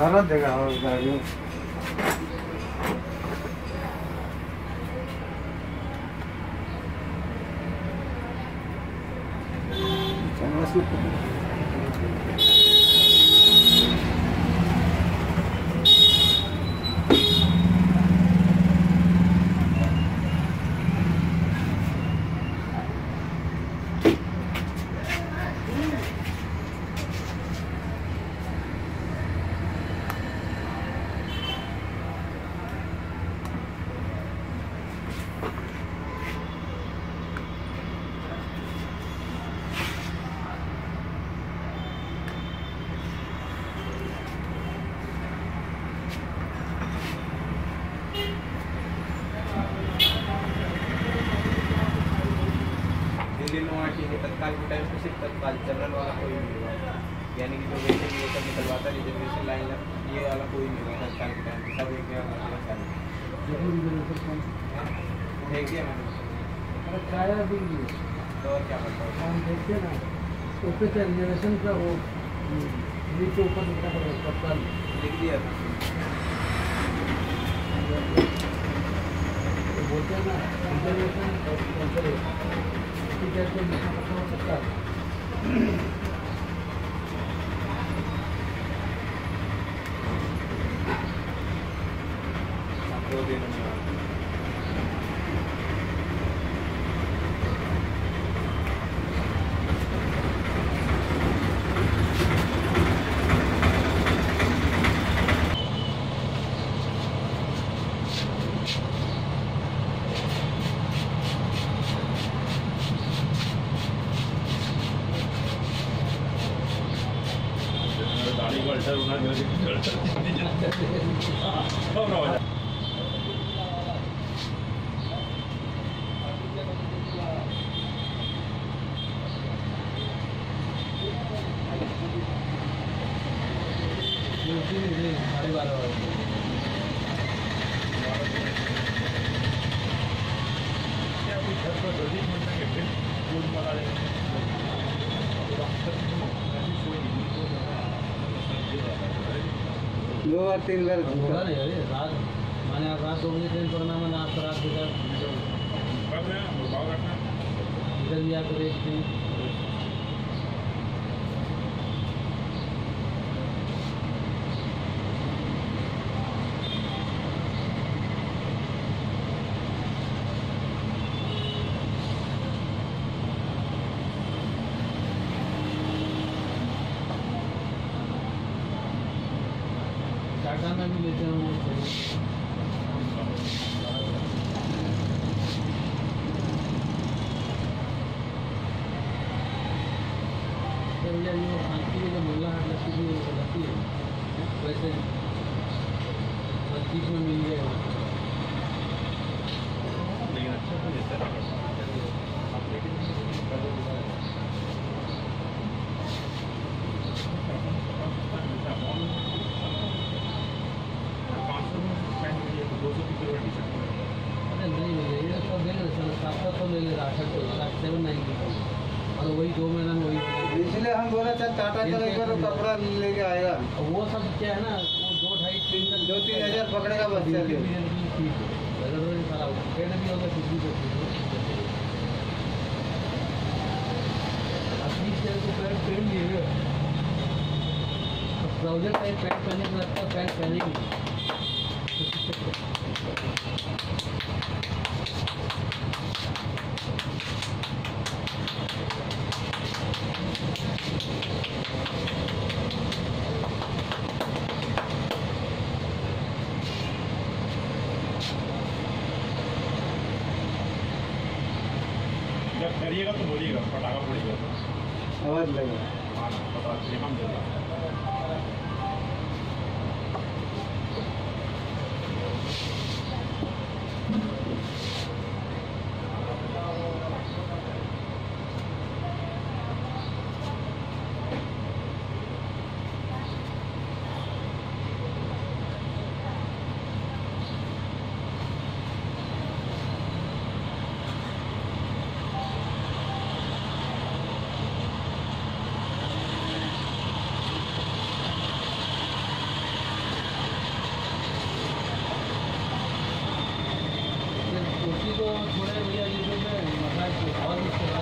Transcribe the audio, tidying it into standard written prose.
सारा जगह हो गाड़ी तत्काल के टाइम पे सिर्फ तत्काल जनरल वाला कोई नहीं होगा, यानी कि जो वेटिंग ये सब निकलवाता है रिजर्वेशन लाइन ये वाला कोई नहीं होगा तत्काल के टाइम पे, सब एक जगह देखिए मैंने खाया भी तो और क्या करता हूँ हम देखते ना उस पर रिजर्वेशन का वो नीचे ऊपर तत्काल लिख दिया बोलते हैं ना रिजर्वेशन दो और तीन बार होगा नहीं अरे रात मैंने रात 2 बजे ट्रेन पकड़ना मैंने आपका रात इधर भी आकर एक थी में भी लेते हैं भैया ये शांति के जो मुल्ला हाट लस्सी की लस्सी है वैसे 25 में मिल जाएगा लेकिन अच्छा तो देता है और वही 2 महीना में वही इसलिए हम बोला चल टाटा चल एक बार कपड़ा लेके आएगा वो सब क्या है ना वो 2-2.5-3 हज़ार पकड़ेगा बस चलिए पेड़ भी होगा कुछ भी पेड़ लिए ट्राउजर टाइप पैंट पहनने को लगता है पैंट पहनेंगे जब करिएगा तो बोलिएगा पटाखा फोड़िएगा आवाज लगेगा हाँ पता हम देगा थोड़े भैया यूट्यूब में मसाज आवाज़